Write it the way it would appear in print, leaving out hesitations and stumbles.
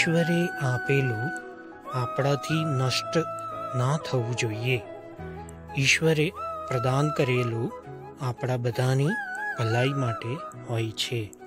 ઈશ્વરે આપેલું આપણાથી નષ્ટ ના થવું જોઈએ. ઈશ્વરે પ્રદાન કરેલું આપણા બધાની ભલાઈ માટે હોય છે.